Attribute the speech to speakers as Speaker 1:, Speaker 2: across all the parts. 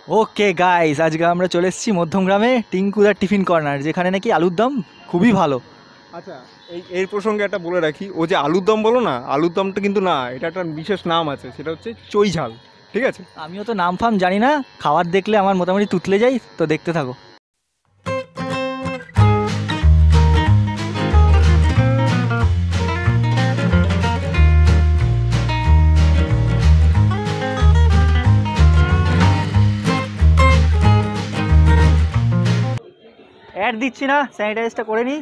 Speaker 1: Okay guys, আজকে আমরা চলে এসেছি মধ্যমগ্রামে টিঙ্কুদার টিফিন কর্নার, যেখানে নাকি আলুর দম খুবই ভালো।
Speaker 2: আচ্ছা, এর প্রসঙ্গে একটা বলে রাখি, ও যে আলুর দম বলো না, আলুর দমটা কিন্তু না, এটা একটা বিশেষ নাম আছে, সেটা হচ্ছে চই ঝাল। ঠিক আছে?
Speaker 1: আমিও তো নাম ফাম জানি না, খাবার দেখলে আমার মোটামুটি তুতলে যাই, তো দেখতে থাকো। অ্যাড দিচ্ছি না, স্যানিটাইজটা করে নিই।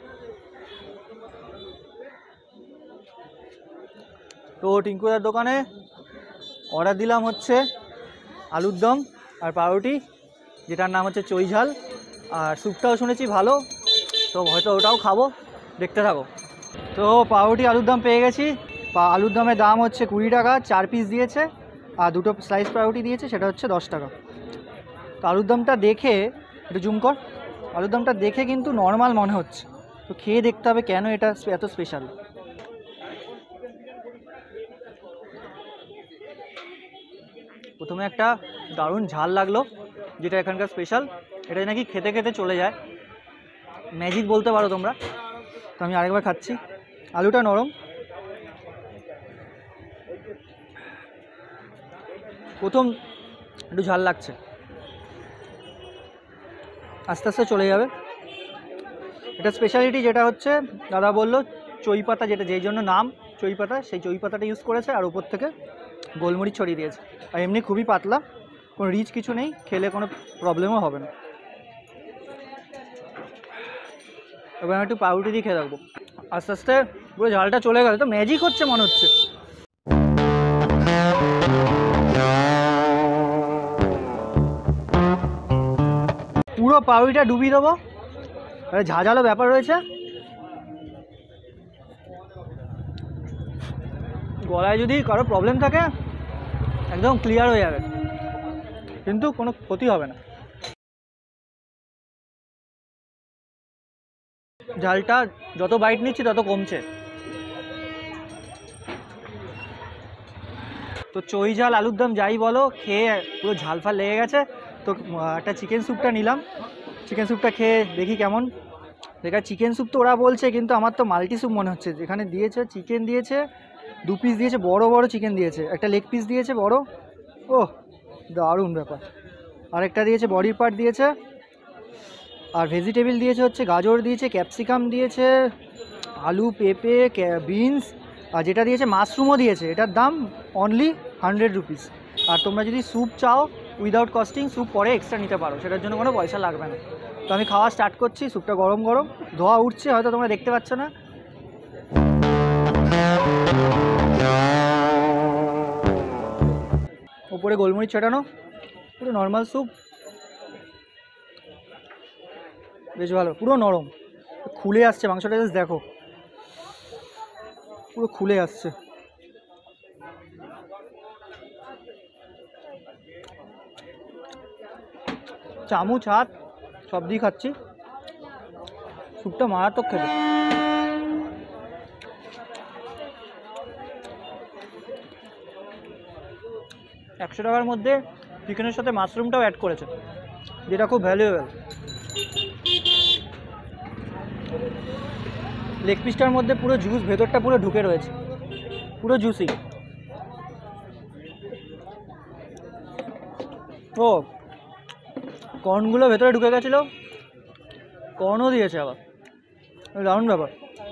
Speaker 1: তো টিঙ্কুদার দোকানে অর্ডার দিলাম হচ্ছে আলুর দম আর পাউরুটি, যেটার নাম হচ্ছে চই ঝাল। আর স্যুপটাও শুনেছি ভালো, তো হয়তো ওটাও খাবো, দেখতে থাকো। তো পাউরুটি আলুর দম পেয়ে গেছি। আলুর দমের দাম হচ্ছে 20 টাকা, 4 পিস দিয়েছে, আর 2টো স্লাইস পাউরুটি দিয়েছে, সেটা হচ্ছে 10 টাকা। তো আলুর দমটা দেখে, একটু জুম কর, আলুর দমটা দেখে কিন্তু নর্মাল মনে হচ্ছে, তো খেয়ে দেখতে হবে কেন এটা এত স্পেশাল। প্রথমে একটা দারুণ ঝাল লাগলো, যেটা এখানকার স্পেশাল। এটা নাকি খেতে খেতে চলে যায়, ম্যাজিক বলতে পারো তোমরা। তো আমি আরেকবার খাচ্ছি। আলুটা নরম, প্রথম একটু ঝাল লাগছে, আস্তে আস্তে চলে যাবে। এটা স্পেশালিটি যেটা হচ্ছে, দাদা বললো চই পাতা, যেটা যেই জন্য নাম চই পাতা, সেই চই পাতাটা ইউজ করেছে, আর উপর থেকে গোলমরিচ ছড়িয়ে দিয়েছে। আর এমনি খুবই পাতলা, কোনো রিচ কিছু নেই, খেলে কোনো প্রবলেমও হবে না। এবার আমি একটু পাউরুটি দিয়ে খেয়ে রাখবো। আস্তে আস্তে পুরো ঝালটা চলে গেল, তো ম্যাজিক হচ্ছে মনে হচ্ছে। পুরো পাউরুটিটা ডুবিয়ে দেবো, ঝাঁঝালো ব্যাপার রয়েছে, গলায় যদি কারো প্রবলেম থাকে একদম ক্লিয়ার হয়ে যাবে, কিন্তু কোনো ক্ষতি হবে না। ঝালটা যত বাইট নিচ্ছি তত কমছে। তো চই ঝাল আলুর দম যাই বলো, খেয়ে পুরো ঝাল ফাল লেগে গেছে। তো একটা চিকেন স্যুপটা নিলাম, চিকেন স্যুপটা খেয়ে দেখি কেমন। দেখা চিকেন স্যুপ তো ওরা বলছে, কিন্তু আমার তো মাল্টি স্যুপ মনে হচ্ছে। যেখানে দিয়েছে চিকেন দিয়েছে, 2 পিস দিয়েছে, বড় বড় চিকেন দিয়েছে, একটা লেগ পিস দিয়েছে বড়, ওহ দারুণ ব্যাপার। আরেকটা দিয়েছে বডির পার্ট দিয়েছে, আর ভেজিটেবল দিয়েছে হচ্ছে গাজর দিয়েছে, ক্যাপসিকাম দিয়েছে, আলু, পেঁপে, বিনস, আর যেটা দিয়েছে মাশরুমও দিয়েছে। এটার দাম অনলি 100 রুপিস। আর তোমরা যদি স্যুপ চাও উইদাউট কস্টিং, স্যুপ পরে এক্সট্রা নিতে পারো, সেটার জন্য কোনো পয়সা লাগবে না। তো আমি খাওয়া স্টার্ট করছি। স্যুপটা গরম গরম, ধোয়া উঠছে, হয়তো তোমরা দেখতে পাচ্ছ না। ওপরে গোলমরিচ ছাটানো, পুরো নর্মাল স্যুপ, বেশ ভালো, পুরো নরম, খুলে আসছে মাংসটা, জাস্ট দেখো পুরো খুলে আসছে। চামচ, হাত সব দিয়ে খাচ্ছি, স্যুপটা মারাত্মক খেতে। একশো টাকার মধ্যে চিকেনের সাথে মাশরুমটাও অ্যাড করেছে, যেটা খুব ভ্যালুয়েবল। লেগ পিসটার মধ্যে পুরো জুস, ভেতরটা পুরো ঢুকে রয়েছে, পুরো জুসি। ও কর্নগুলো ভেতরে ঢুকে গেছিলো, কর্নও দিয়েছে আবার, দারুণ ব্যাপার।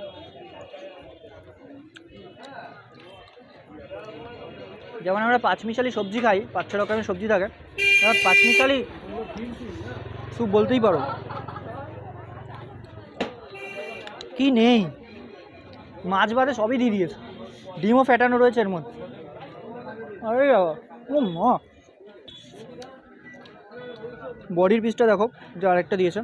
Speaker 1: যেমন আমরা পাঁচমিশালি সবজি খাই, 5-6 রকমের সবজি থাকে, এবার পাঁচমিশালি স্যুপ বলতেই পারো। কি নেই, মাছ বাদে সবই দিয়ে দিয়েছে, ডিমও ফ্যাটানো রয়েছে এর মধ্যে। আরে বাবা, ও মা, বডির পিসটা দেখো, যে আরেকটা দিয়েছে।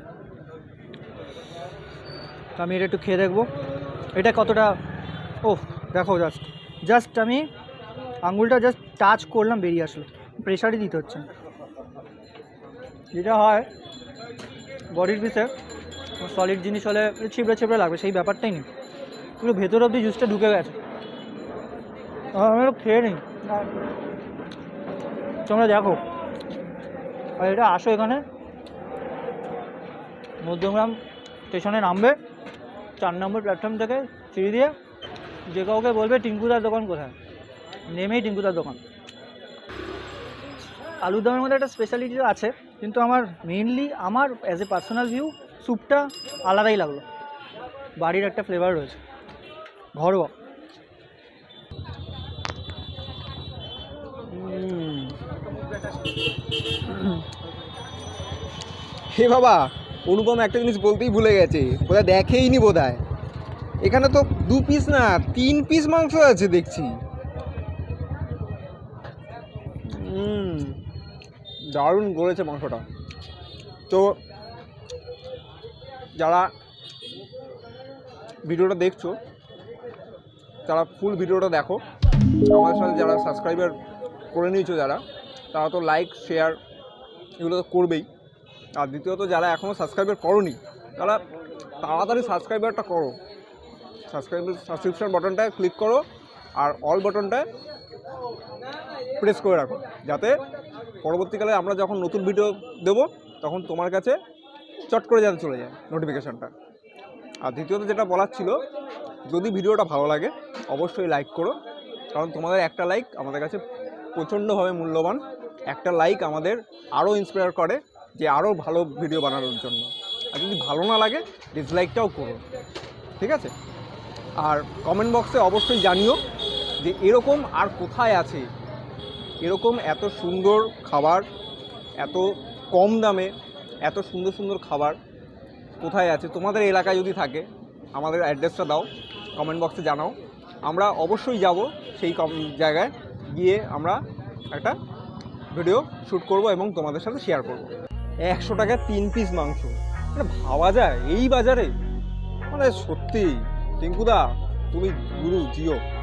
Speaker 1: আমি এটা একটু খেয়ে দেখবো, এটা কতটা। ও দেখো, জাস্ট আমি আঙুলটা জাস্ট টাচ করলাম, বেরিয়ে আসলো, প্রেশারই দিতে হচ্ছে। যেটা হয় বডির পিসে সলিড জিনিস হলে ছিবড়ে ছিবড়ে লাগবে, সেই ব্যাপারটাই নেই, পুরো ভেতর অবধি জুসটা ঢুকে গেছে। আমি খেয়ে নিই, তোমরা দেখো আর এটা আসো এখানে মধ্যমগ্রাম স্টেশনে নামবে, 4 নম্বর প্ল্যাটফর্ম থেকে সিঁড়ি দিয়ে যে কাউকে বলবে টিঙ্কুদার দোকান কোথায়, নেমেই টিঙ্কুদার দোকান। আলুর দমের মধ্যে একটা স্পেশালিটি আছে, কিন্তু আমার মেইনলি আমার অ্যাজ এ পার্সোনাল ভিউ স্যুপটা আলাদাই লাগলো। বাড়ির একটা ফ্লেভার রয়েছে, ঘরোয়া।
Speaker 2: হে বাবা, অনুপম একটা জিনিস বলতেই ভুলে গেছে, বোধহয় দেখেইনি বোধহয়। এখানে তো 2 পিস না 3 পিস মাংস আছে দেখছি। দারুণ করেছে মাংসটা। তো যারা ভিডিওটা দেখছো তারা ফুল ভিডিওটা দেখো। আমাদের সাথে যারা সাবস্ক্রাইবার করে নিয়েছো যারা, তারা তো লাইক শেয়ার এগুলো তো করবেই। আর দ্বিতীয়ত যারা এখনও সাবস্ক্রাইবার করোনি তারা তাড়াতাড়ি সাবস্ক্রাইবারটা করো। সাবস্ক্রিপশন বাটনটায় ক্লিক করো আর অল বাটনটায় প্রেস করে রাখো, যাতে পরবর্তীকালে আমরা যখন নতুন ভিডিও দেবো তখন তোমার কাছে চট করে যাতে চলে যায় নোটিফিকেশানটা। আর দ্বিতীয়ত যেটা বলার ছিল, যদি ভিডিওটা ভালো লাগে অবশ্যই লাইক করো, কারণ তোমাদের একটা লাইক আমাদের কাছে প্রচণ্ডভাবে মূল্যবান। একটা লাইক আমাদের আরও ইন্সপায়ার করে যে আরও ভালো ভিডিও বানানোর জন্য। আর যদি ভালো না লাগে ডিসলাইকটাও করো, ঠিক আছে? আর কমেন্ট বক্সে অবশ্যই জানিও যে এরকম আর কোথায় আছে, এরকম এত সুন্দর খাবার, এত কম দামে এত সুন্দর সুন্দর খাবার কোথায় আছে। তোমাদের এলাকায় যদি থাকে আমাদের অ্যাড্রেসটা দাও, কমেন্ট বক্সে জানাও। আমরা অবশ্যই যাব সেই জায়গায় গিয়ে আমরা একটা ভিডিও শ্যুট করব এবং তোমাদের সাথে শেয়ার করব। 100 টাকায় 3 পিস মাংস, মানে ভাবা যায় এই বাজারে? মানে সত্যি টিঙ্কুদা তুমি গুরু জিও।